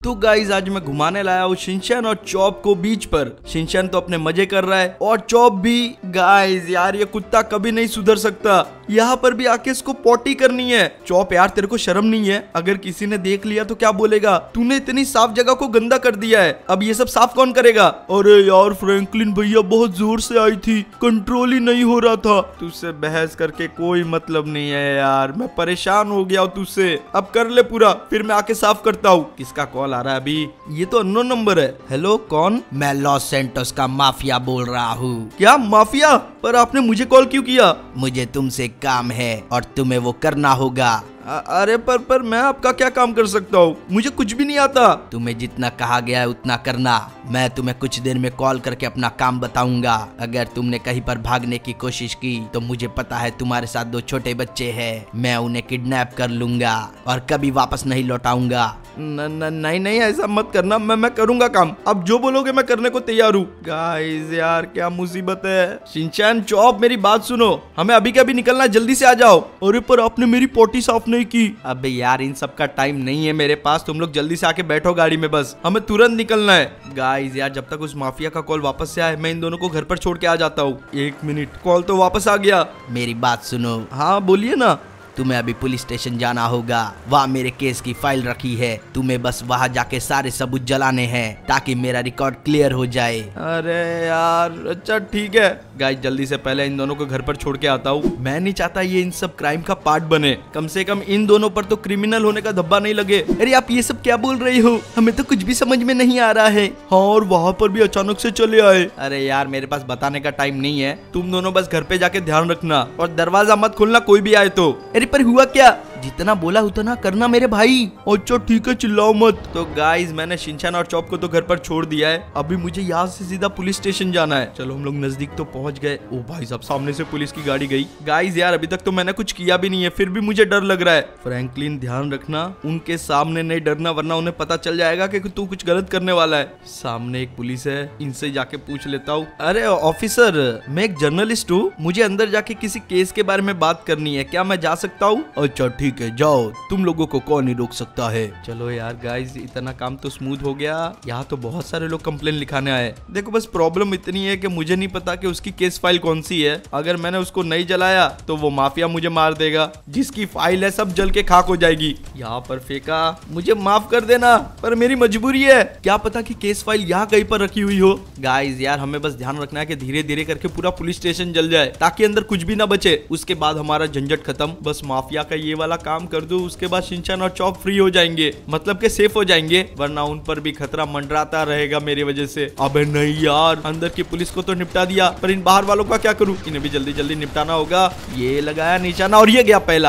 तो गाइज आज मैं घुमाने लाया हूँ शिनचैन और चॉप को बीच पर। शिनचैन तो अपने मजे कर रहा है और चॉप भी। गाइज यार ये कुत्ता कभी नहीं सुधर सकता, यहाँ पर भी आके इसको पॉटी करनी है। चॉप यार तेरे को शर्म नहीं है? अगर किसी ने देख लिया तो क्या बोलेगा? तूने इतनी साफ जगह को गंदा कर दिया है, अब ये सब साफ कौन करेगा? अरे यार फ्रैंकलिन भैया बहुत जोर से आई थी, कंट्रोल ही नहीं हो रहा था। तुझसे बहस करके कोई मतलब नहीं है यार, मैं परेशान हो गया हूँ तुझसे। अब कर ले पूरा, फिर मैं आके साफ करता हूँ। किसका कॉल आ रहा है अभी? ये तो अननोन नंबर है। हेलो कौन? मैं लॉस सैंटोस का माफिया बोल रहा हूँ। क्या माफिया? पर आपने मुझे कॉल क्यों किया? मुझे तुमसे काम है और तुम्हें वो करना होगा। अरे पर मैं आपका क्या काम कर सकता हूँ? मुझे कुछ भी नहीं आता। तुम्हें जितना कहा गया है उतना करना। मैं तुम्हें कुछ देर में कॉल करके अपना काम बताऊंगा। अगर तुमने कहीं पर भागने की कोशिश की तो मुझे पता है तुम्हारे साथ 2 छोटे बच्चे हैं, मैं उन्हें किडनैप कर लूंगा और कभी वापस नहीं लौटाऊंगा। नहीं ऐसा मत करना, मैं करूंगा काम। अब जो बोलोगे मैं करने को तैयार हूँ। गाइस यार क्या मुसीबत है। शिनचैन चॉप मेरी बात सुनो, हमें अभी के अभी निकलना, जल्दी से आ जाओ। अरे पर आपने मेरी पोटी साफ नहीं की। अबे यार इन सब का टाइम नहीं है मेरे पास, तुम लोग जल्दी से आके बैठो गाड़ी में, बस हमें तुरंत निकलना है। गाइस यार जब तक उस माफिया का कॉल वापस से आए मैं इन दोनों को घर पर छोड़ के आ जाता हूँ। 1 मिनट, कॉल तो वापस आ गया। मेरी बात सुनो। हाँ बोलिए ना। तुम्हें अभी पुलिस स्टेशन जाना होगा, वहाँ मेरे केस की फाइल रखी है। तुम्हें बस वहाँ जाके सारे सबूत जलाने हैं ताकि मेरा रिकॉर्ड क्लियर हो जाए। अरे यार अच्छा ठीक है। गाइस जल्दी से पहले इन दोनों को घर पर छोड़ के आता हूँ। मैं नहीं चाहता ये इन सब क्राइम का पार्ट बने, कम से कम इन दोनों पर तो क्रिमिनल होने का धब्बा नहीं लगे। अरे आप ये सब क्या बोल रही हो? हमें तो कुछ भी समझ में नहीं आ रहा है। हाँ और वहाँ पर भी अचानक से चले आए। अरे यार मेरे पास बताने का टाइम नहीं है, तुम दोनों बस घर पे जाके ध्यान रखना और दरवाजा मत खोलना कोई भी आए तो। अरे पर हुआ क्या? जितना बोला उतना करना मेरे भाई। अच्छा ठीक है चिल्लाओ मत। तो गाइस मैंने शिनचैन और चॉप को तो घर पर छोड़ दिया है, अभी मुझे यहाँ से सीधा पुलिस स्टेशन जाना है। चलो हम लोग नजदीक तो पहुंच गए। ओ भाई साहब सामने से पुलिस की गाड़ी गई। गाइस यार अभी तक तो मैंने कुछ किया भी नहीं है, फिर भी मुझे डर लग रहा है। फ्रैंकलिन ध्यान रखना, उनके सामने नहीं डरना वरना उन्हें पता चल जाएगा कि तू कुछ गलत करने वाला है। सामने एक पुलिस है, इनसे जाके पूछ लेता हूँ। अरे ऑफिसर मैं एक जर्नलिस्ट हूँ, मुझे अंदर जाके किसी केस के बारे में बात करनी है, क्या मैं जा सकता हूँ? अच्छा ठीक है जाओ, तुम लोगों को कौन नहीं रोक सकता है। चलो यार गाइस इतना काम तो स्मूथ हो गया। यहाँ तो बहुत सारे लोग कंप्लेन लिखाने आए। देखो बस प्रॉब्लम इतनी है कि मुझे नहीं पता कि उसकी केस फाइल कौन सी है। अगर मैंने उसको नहीं जलाया तो वो माफिया मुझे मार देगा, जिसकी फाइल है सब जल के खाक हो जाएगी। यहाँ पर फेंका, मुझे माफ कर देना पर मेरी मजबूरी है। क्या पता कि केस फाइल यहाँ कहीं पर रखी हुई हो। गाइस यार हमें बस ध्यान रखना है कि धीरे धीरे करके पूरा पुलिस स्टेशन जल जाए ताकि अंदर कुछ भी ना बचे। उसके बाद हमारा झंझट खत्म। बस माफिया का ये वाला काम कर दो, उसके बाद शिनचैन और चॉप फ्री हो जाएंगे, मतलब के सेफ हो जाएंगे, वरना उन पर भी खतरा मंडराता रहेगा मेरी वजह से। अबे नहीं यार अंदर की पुलिस को तो निपटा दिया, पर इन बाहर वालों का क्या करूं? इन्हें भी जल्दी जल्दी निपटाना होगा। ये लगाया निशाना और ये गया पहला।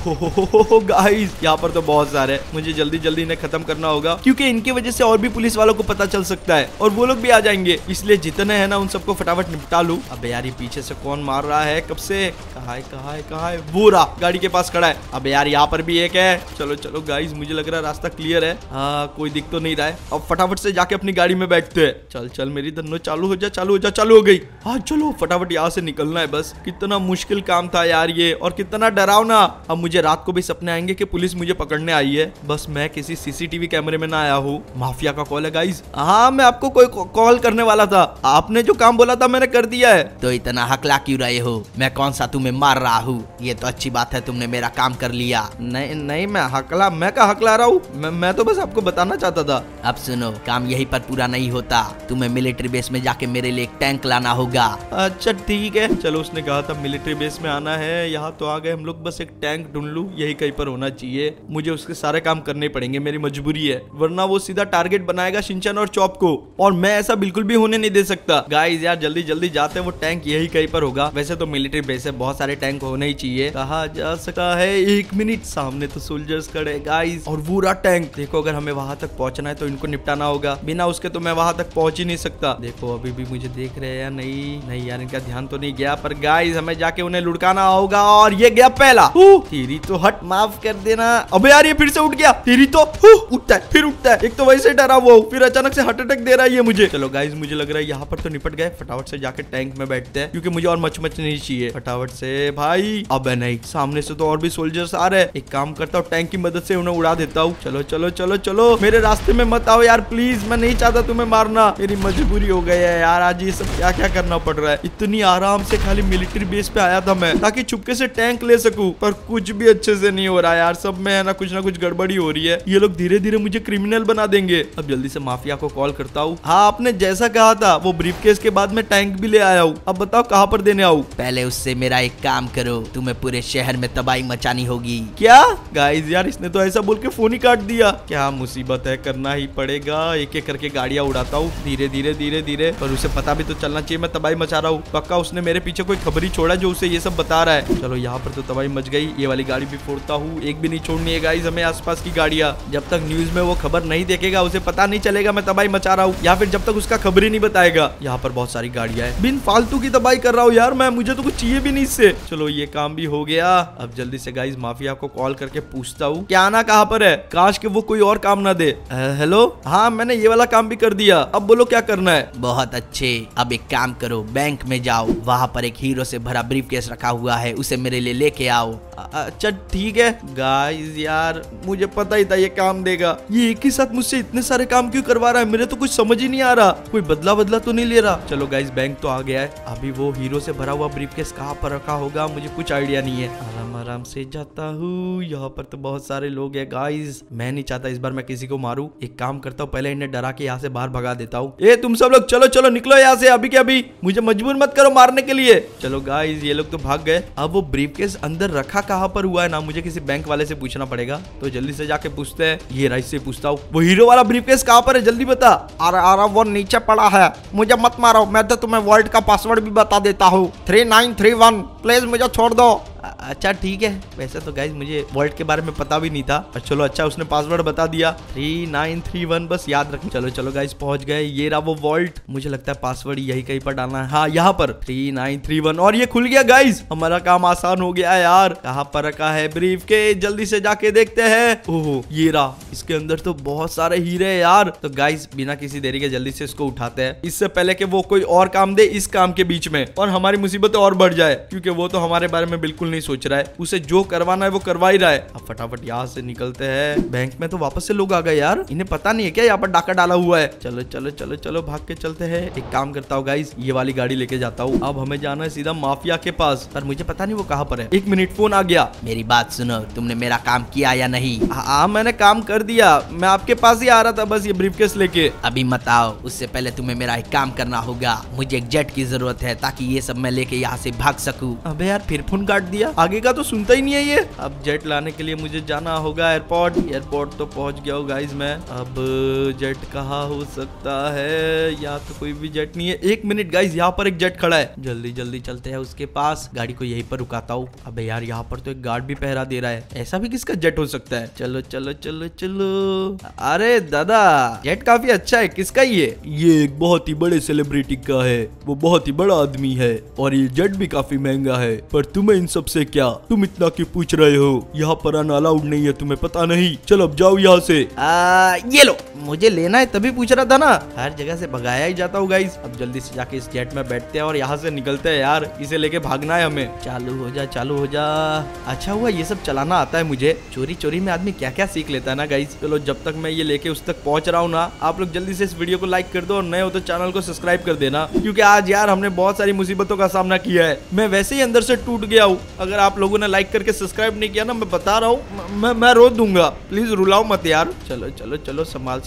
गाइस यहाँ पर तो बहुत सारे, मुझे जल्दी जल्दी इन्हें खत्म करना होगा क्योंकि इनकी वजह से और भी पुलिस वालों को पता चल सकता है और वो लोग भी आ जाएंगे, इसलिए जितने हैं ना उन सबको फटाफट निपटा लूं। अबे यार ये पीछे से कौन मार रहा है कब से? कहाँ है? वो रहा गाड़ी के पास खड़ा है। अबे यार यहाँ पर भी एक है। चलो गाइस मुझे लग रहा है रास्ता क्लियर है। हाँ कोई दिख तो नहीं रहा है। अब फटाफट से जाके अपनी गाड़ी में बैठते हैं। चल मेरी धन्नो चालू हो जा। चालू हो गई। हाँ चलो फटाफट यहाँ से निकलना है बस। कितना मुश्किल काम था यार ये, और कितना डरावना। अब मुझे रात को भी सपने आएंगे कि पुलिस मुझे पकड़ने आई है, बस मैं किसी सीसीटीवी कैमरे में ना आया हूँ। माफिया का कॉल है गाइस। हाँ मैं आपको कोई कॉल करने वाला था, आपने जो काम बोला था मैंने कर दिया है। तो इतना हकला क्यों रहे हो? मैं कौन सा तुम्हें मार रहा हूँ? ये तो अच्छी बात है तुमने मेरा काम कर लिया। नहीं मैं का हकला रहा हूँ, मैं तो बस आपको बताना चाहता था। अब सुनो काम यहीं पर पूरा नहीं होता, तुम्हें मिलिट्री बेस में जाके मेरे लिए एक टैंक लाना होगा। अच्छा ठीक है। चलो उसने कहा था मिलिट्री बेस में आना है, यहाँ तो आ गए हम लोग। बस एक टैंक ढूंढ लूं, यही कहीं पर होना चाहिए। मुझे उसके सारे काम करने पड़ेंगे, मेरी मजबूरी है, वरना वो सीधा टारगेट बनाएगा शिनचैन और चॉप को, और मैं ऐसा बिल्कुल भी होने नहीं दे सकता। गाइस यार जल्दी जल्दी जाते, वो टैंक यही कहीं पर होगा। वैसे तो मिलिट्री बेस है, बहुत सारे टैंक होने ही चाहिए। कहा जा सकता है? 1 मिनट, सामने तो सोल्जर्स खड़े गाइस, और वो रहा टैंक। देखो अगर हमें वहां तक पहुंचना है तो इनको निपटाना होगा, बिना उसके तो मैं वहां तक पहुंच ही नहीं सकता। देखो अभी भी मुझे देख रहे हैं या नहीं यार, इनका ध्यान तो नहीं गया, पर गाइस हमें जाके उन्हें लुढ़काना होगा। और ये गया पहला। तेरी तो हट, माफ कर देना। अबे यार ये फिर से उठ गया। तेरी तो उठता है फिर उठता है, एक तो वैसे डरा वो, फिर अचानक से हार्ट अटैक दे रहा है ये मुझे। चलो गाइस मुझे लग रहा है यहाँ पर तो निपट गए, फटाफट से जाके टैंक में बैठते हैं क्योंकि मुझे और मच नहीं चाहिए। फटाफट से भाई। अबे नहीं, सामने से तो और भी सोल्जर्स आ कार है, एक काम करता हूँ टैंक की मदद से उन्हें उड़ा देता हूँ। चलो चलो चलो चलो, मेरे रास्ते में मत आओ यार प्लीज, मैं नहीं चाहता तुम्हें मारना, मेरी मजबूरी हो गई है यार। आज ये सब क्या क्या करना पड़ रहा है। इतनी आराम से खाली मिलिट्री बेस पे आया था मैं ताकि चुपके से टैंक ले सकूं, पर कुछ भी अच्छे से नहीं हो रहा यार। सब में है ना कुछ गड़बड़ी हो रही है। ये लोग धीरे धीरे मुझे क्रिमिनल बना देंगे। अब जल्दी से माफिया को कॉल करता हूँ। हाँ, आपने जैसा कहा था वो ब्रीफकेस के बाद में टैंक भी ले आया हूँ। अब बताओ कहाँ पर देने आऊँ? पहले उससे मेरा एक काम करो, तुम्हें पूरे शहर में तबाही मचानी होगी। क्या गाइस यार, इसने तो ऐसा बोल के फोन ही काट दिया। क्या मुसीबत है, करना ही पड़ेगा। एक एक करके गाड़ियां उड़ाता हूँ धीरे धीरे धीरे धीरे, पर उसे पता भी तो चलना चाहिए मैं तबाही मचा रहा हूँ। पक्का उसने मेरे पीछे कोई खबरी छोड़ा जो उसे ये सब बता रहा है। चलो यहाँ पर तो तबाही मच गई। ये वाली गाड़ी भी फोड़ता हूँ, एक भी नहीं छोड़नी है गाइस हमें आसपास की गाड़ियां। जब तक न्यूज में वो खबर नहीं देखेगा उसे पता नहीं चलेगा मैं तबाही मचा रहा हूँ, या फिर जब तक उसका खबर ही नहीं बताएगा। यहाँ पर बहुत सारी गाड़ियां हैं, बिन फालतू की तबाही कर रहा हूँ यार मैं, मुझे तो कुछ चाहिए भी नहीं इससे। चलो ये काम भी हो गया। अब जल्दी से गाइस माफिया को कॉल करके पूछता हूँ क्या आना कहाँ पर है, काश के वो कोई और काम ना दे। हेलो, हाँ मैंने ये वाला काम भी कर दिया, अब बोलो क्या करना है। बहुत अच्छे, अब एक काम करो, बैंक में जाओ, वहाँ पर एक हीरो से भरा ब्रीफकेस रखा हुआ है, उसे मेरे लिए लेके आओ। अच्छा ठीक है। गाइस यार मुझे पता ही था ये काम देगा। ये एक ही साथ मुझसे इतने सारे काम क्यों करवा रहा है, मेरे तो कुछ समझ ही नहीं आ रहा। कोई बदला तो नहीं ले रहा। चलो गाइस बैंक तो आ गया है। अभी वो हीरो से भरा हुआ ब्रीफकेस कहाँ पर रखा होगा मुझे कुछ आइडिया नहीं है। आराम आराम से जाता हूँ। यहाँ पर तो बहुत सारे लोग हैं गाइस, मैं नहीं चाहता इस बार मैं किसी को मारूं। एक काम करता हूँ पहले इन्हें डरा के यहाँ से बाहर भगा देता हूँ। ए तुम सब लोग चलो चलो निकलो यहाँ से अभी के अभी, मुझे मजबूर मत करो मारने के लिए। चलो गाइस ये लोग तो भाग गए। अब वो ब्रीफकेस अंदर रखा कहाँ पर हुआ है ना, मुझे किसी बैंक वाले से पूछना पड़ेगा। तो जल्दी से जाके पूछते हैं। ये राइस से पूछता हूँ वो हीरो वाला ब्रीफकेस कहाँ पर है, जल्दी बता। अरे वो नीचे पड़ा है, मुझे मत मारो, मैं तो तुम्हें वर्ल्ड का पासवर्ड भी बता देता हूँ, 3931, प्लीज मुझे छोड़ दो। अच्छा ठीक है। वैसे तो गाइज मुझे वॉल्ट के बारे में पता भी नहीं था, पर चलो अच्छा उसने पासवर्ड बता दिया 3931, बस याद रख। चलो चलो गाइज पहुंच गए। ये रहा वो वॉल्ट, मुझे लगता है पासवर्ड यही कहीं पर डालना है। हाँ यहाँ पर 3931, और ये खुल गया गाइज, हमारा काम आसान हो गया यार। कहाँ पर रखा है ब्रीफकेस, जल्दी से जाके देखते हैं। ओहो ये रहा, इसके अंदर तो बहुत सारे हीरे हैं यार। तो गाइज बिना किसी देरी के जल्दी से इसको उठाते हैं, इससे पहले कि वो कोई और काम दे इस काम के बीच में और हमारी मुसीबतें और बढ़ जाए, क्योंकि वो तो हमारे बारे में बिल्कुल नहीं सोच रहा है। उसे जो करवाना है वो करवा ही रहा है। अब फटाफट यहाँ से निकलते हैं। बैंक में तो वापस से लोग आ गए यार, इन्हें पता नहीं है क्या यहाँ पर डाका डाला हुआ है। चलो चलो चलो चलो भाग के चलते हैं। एक काम करता हूँ गाइस, ये वाली गाड़ी लेके जाता हूँ। अब हमें जाना है सीधा माफिया के पास, पर मुझे पता नहीं वो कहाँ पर है। 1 मिनट, फोन आ गया। मेरी बात सुनो, तुमने मेरा काम किया या नहीं? हाँ मैंने काम कर दिया, मैं आपके पास ही आ रहा था बस ये ब्रीफकेस लेके। अभी मत आओ, उससे पहले तुम्हें मेरा एक काम करना होगा। मुझे एक जेट की जरूरत है ताकि ये सब मैं लेके यहाँ से भाग सकूं। अबे यार फिर फोन काट दिया, आगे का तो सुनता ही नहीं है ये। अब जेट लाने के लिए मुझे जाना होगा एयरपोर्ट। एयरपोर्ट तो पहुंच गया हूँ गाइज मैं। अब जेट कहाँ हो सकता है, यहाँ तो कोई भी जेट नहीं है। 1 मिनट गाइज, यहाँ पर एक जेट खड़ा है, जल्दी जल्दी चलते हैं उसके पास। गाड़ी को यहीं पर रुकाता हूँ। अबे यार यहाँ पर तो एक गार्ड भी पहरा दे रहा है, ऐसा भी किसका जेट हो सकता है। चलो चलो चलो चलो। अरे दादा जेट काफी अच्छा है, किसका ये एक बहुत ही बड़े सेलिब्रिटी का है, वो बहुत ही बड़ा आदमी है और ये जेट भी काफी महंगा है। पर तुम्हें इन सब से क्या, तुम इतना क्यों पूछ रहे हो, यहाँ पर आना अलाउड नहीं है, तुम्हें पता नहीं। चलो अब जाओ यहाँ से। ये लो, मुझे लेना है तभी पूछ रहा था ना, हर जगह से भगाया ही जाता हूँ गाइस। अब जल्दी से जाके इस जेट में बैठते हैं और यहाँ से निकलते हैं यार, इसे लेके भागना है हमें। चालू हो जा चालू हो जा। अच्छा हुआ ये सब चलाना आता है मुझे, चोरी चोरी में आदमी क्या क्या सीख लेता है ना गाइस। चलो जब तक मैं ये लेके उस तक पहुंच रहा हूँ ना, आप लोग जल्दी से इस वीडियो को लाइक कर दो और नए हो तो चैनल को सब्सक्राइब कर देना, क्योंकि आज यार हमने बहुत सारी मुसीबतों का सामना किया है। मैं वैसे ही अंदर से टूट गया हूँ। अगर आप लोगों ने लाइक करके सब्सक्राइब नहीं किया ना, मैं बता रहा हूँ मैं रो दूंगा, प्लीज रुलाओ मत यार। चलो चलो चलो, संभाल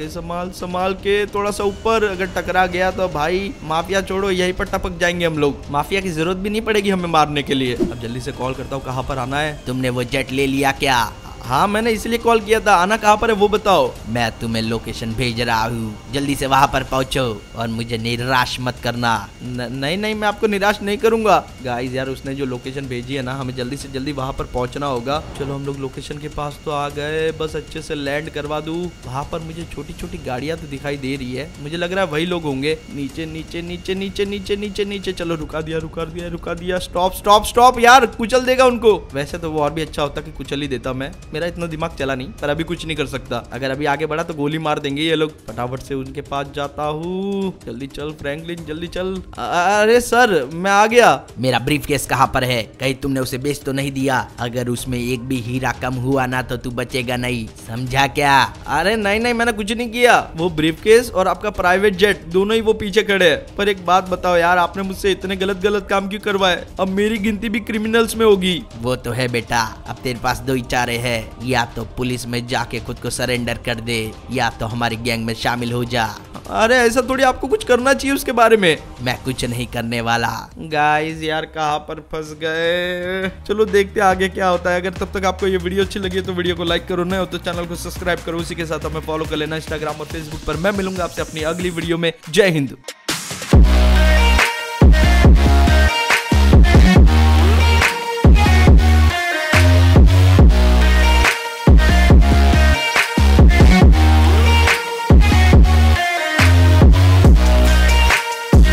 संभाल के थोड़ा सा ऊपर, अगर टकरा गया तो भाई माफिया छोड़ो, यहीं पर टपक जाएंगे हम लोग। माफिया की जरूरत भी नहीं पड़ेगी हमें मारने के लिए। अब जल्दी से कॉल करता हूँ, कहाँ पर आना है। तुमने वो जेट ले लिया क्या? हाँ मैंने इसलिए कॉल किया था, आना कहाँ पर है वो बताओ। मैं तुम्हें लोकेशन भेज रहा हूँ, जल्दी से वहाँ पर पहुँचो और मुझे निराश मत करना। नहीं नहीं, मैं आपको निराश नहीं करूंगा। गाइस यार उसने जो लोकेशन भेजी है ना, हमें जल्दी से जल्दी वहाँ पर पहुँचना होगा। चलो हम लोग लोकेशन के पास तो आ गए, बस अच्छे से लैंड करवा दूँ। वहाँ पर मुझे छोटी छोटी गाड़ियाँ तो दिखाई दे रही है, मुझे लग रहा है वही लोग होंगे। नीचे नीचे नीचे नीचे नीचे नीचे नीचे, चलो रुका दिया। स्टॉप स्टॉप स्टॉप यार, कुचल देगा उनको। वैसे तो वो और भी अच्छा होता कि कुचल ही देता मैं, मेरा इतना दिमाग चला नहीं, पर अभी कुछ नहीं कर सकता। अगर अभी आगे बढ़ा तो गोली मार देंगे ये लोग। फटाफट से उनके पास जाता हूँ। जल्दी चल फ्रैंकलिन, जल्दी चल। अरे सर मैं आ गया। मेरा ब्रीफकेस कहाँ पर है? कहीं तुमने उसे बेच तो नहीं दिया? अगर उसमें एक भी हीरा कम हुआ ना तो तू बचेगा नहीं, समझा क्या? अरे नहीं नहीं, मैंने कुछ नहीं किया। वो ब्रीफकेस और आपका प्राइवेट जेट दोनों ही वो पीछे खड़े हैं। पर एक बात बताओ यार, आपने मुझसे इतने गलत काम क्यों करवाए? अब मेरी गिनती भी क्रिमिनल्स में होगी। वो तो है बेटा, अब तेरे पास दो ही चारे है, या तो पुलिस में जाके खुद को सरेंडर कर दे या तो हमारी गैंग में शामिल हो जा। अरे ऐसा थोड़ी, आपको कुछ करना चाहिए उसके बारे में। मैं कुछ नहीं करने वाला। गाइस यार कहाँ पर फंस गए। चलो देखते हैं आगे क्या होता है। अगर तब तक आपको ये वीडियो अच्छी लगी तो वीडियो को लाइक करो, नए हो तो चैनल को सब्सक्राइब करो। उसी के साथ हमें फॉलो कर लेना इंस्टाग्राम और फेसबुक पर। मैं मिलूंगा आपसे अपनी अगली वीडियो में। जय हिंद।